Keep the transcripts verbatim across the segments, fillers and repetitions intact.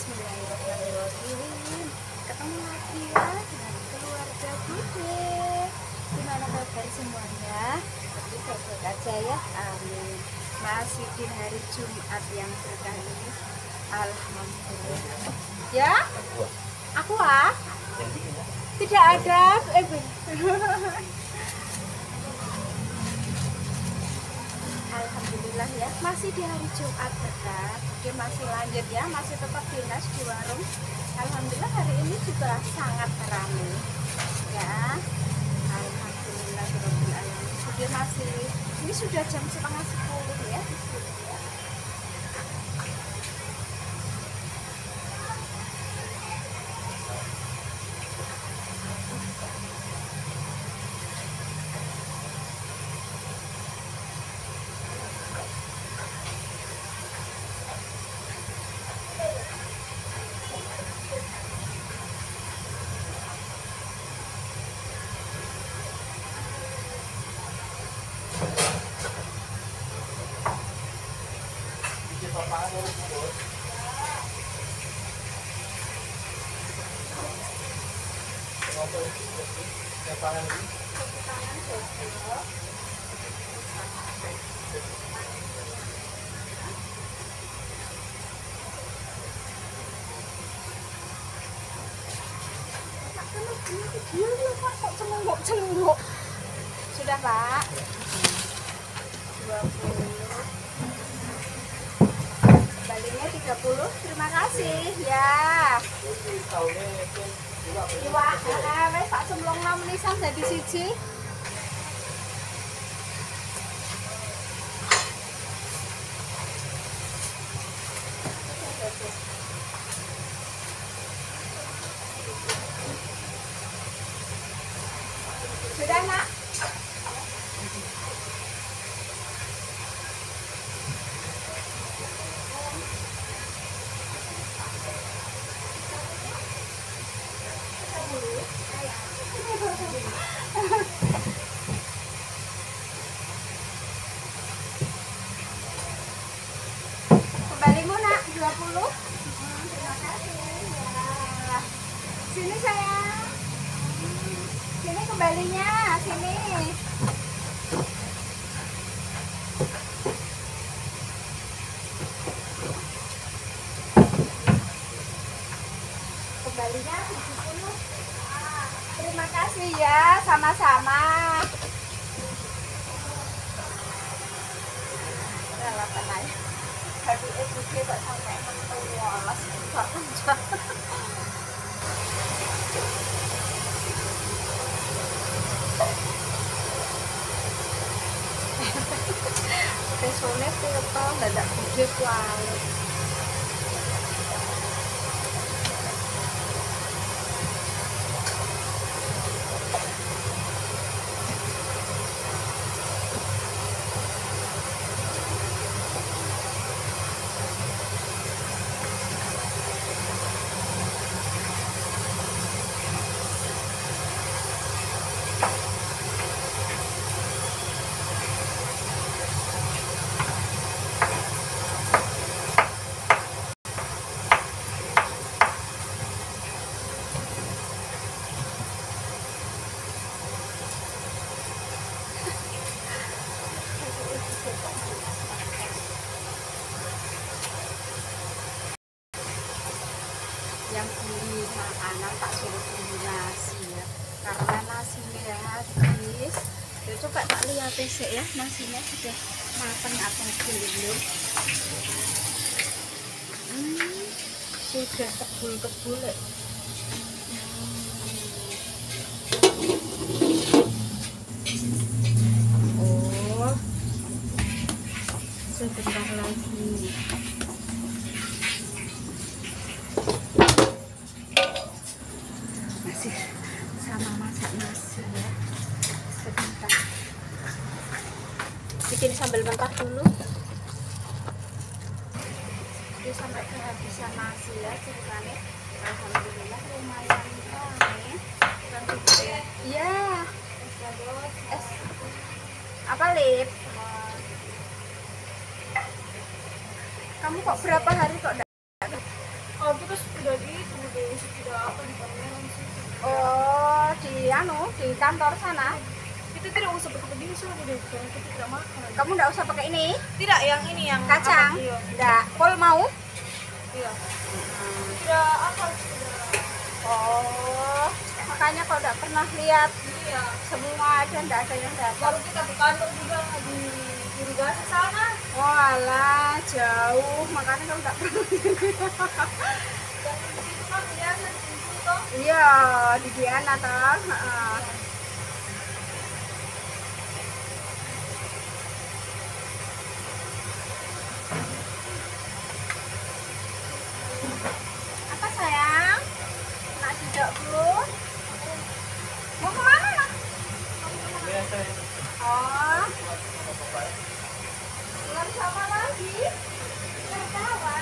Bismillahirrahmanirrahim. Ketemu lagi ya dengan keluarga Bude. Gimana kabar semuanya? Tapi baik-baik aja ya. Amin. Masih di hari Jumat yang berkah ini. Alhamdulillah. Ya? Aku ah? Tidak ada. Eh, Alhamdulillah ya, masih di hari Jumat tetap. Oke, masih lanjut ya, masih tetap dinas di warung. Alhamdulillah hari ini juga sangat ramai ya. Alhamdulillah berobul alamin. Sudah masih, ini sudah jam setengah sepuluh ya. Celunguk. Sudah Pak. dua puluh. Baliknya tiga puluh. Terima kasih ya. Iwak, eh wis tak cemplungno menisan dadi siji. Sudah nak? Kembalimu nak dua puluh. Terima kasih ya. Sini sayang. Sini kembalinya, sini. Kembalinya tujuh puluh. Terima kasih ya, sama-sama. Relapan aja. Tapi ibu kok sampai mentualas enggak panjang. Pesone peto dadak gede kuali. Yang beli makanan tak suruh beli nasi ya, karena nasinya habis. Ya, coba tak lihat sih ya, nasinya sudah matang atau belum. Hmm, sudah kebul-kebul ya. Oh, sebentar lagi. Masih sama masak nasi ya, sebentar bikin sambal mentah dulu. Jadi sampai kehabisan nasi ya ceritanya. Alhamdulillah lumayan ramai. Iya, es apa Lip? Kamu kok berapa hari kok? Oh terus kantor sana. Itu tidak usah pakai begini sudah deh, karena kita tidak makan. Kamu nggak usah pakai ini. Tidak, yang ini yang Kacang. apa, iya. Nggak. Pol mau? Iya. Tidak apa sudah. Oh, makanya kalau nggak pernah lihat Iya. semua ada, nggak ada yang dapat. Baru kita ke kantor juga di irigasi sana. Walah, jauh. Makanya kalau nggak pernah. Dan di situ kan biasa di situ toh. Iya, di Diana toh. Heeh. Apa sayang? Nak tidak dulu. Mau kemana nak? Oh. Pulang sama lagi? Tertawa?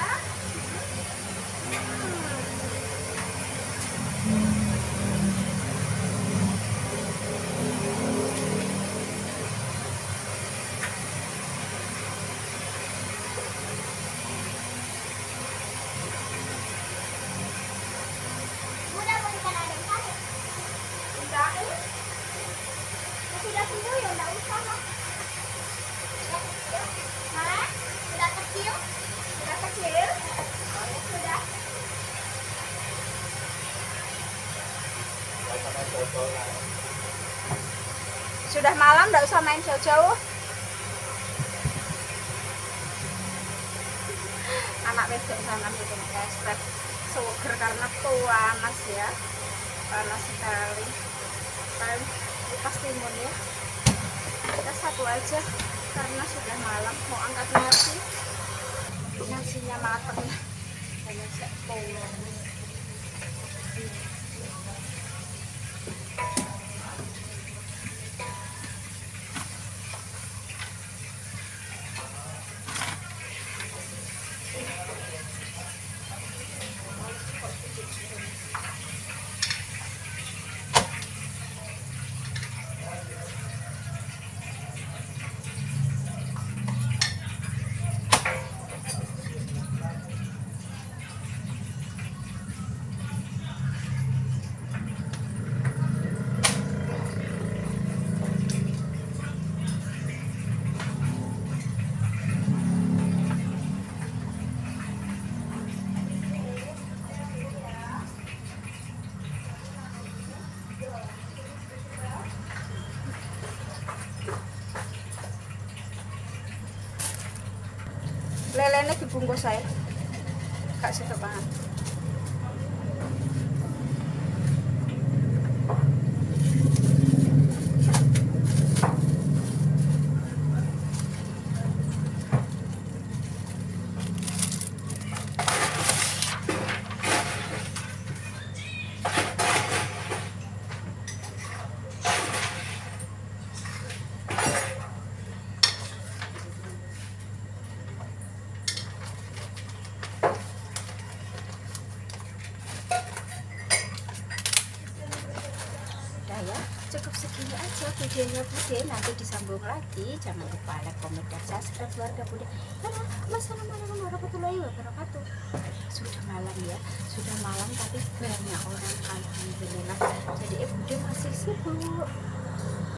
Sudah sembuh ya, enggak usah lah. Hah? Sudah kecil? Sudah kecil? Oh ya sudah. Sudah malam, enggak usah main jauh-jauh. Anak wedok sana bikin es teh seger karena panas ya. Panas sekali. Kan kipas timun ya, kita satu aja karena sudah malam. Mau angkat nasi, nasinya mateng hanya sepuluh. Lelenya dibungkus saya, gak suka banget. Ya, cukup segini aja videonya Bude, nanti disambung lagi. Jangan lupa like, komen, dan subscribe keluarga Bude. Wassalamualaikum warahmatullahi wabarakatuh. Sudah malam ya, sudah malam tapi banyak orang, alhamdulillah. Jadi Bude masih sibuk.